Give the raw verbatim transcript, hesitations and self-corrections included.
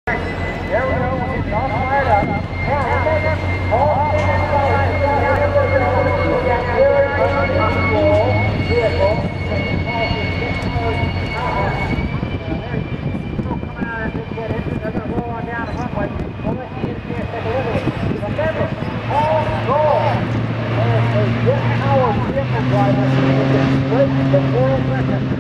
There we go, we're getting all fired up. Now, remember, all stand by. We got very unusual vehicle. Coming out of this jet engine, they're going to roll on down the runway. We'll let you get a chance to take a look at it. Remember, all goal is a jet-powered vehicle driver who can break the world record.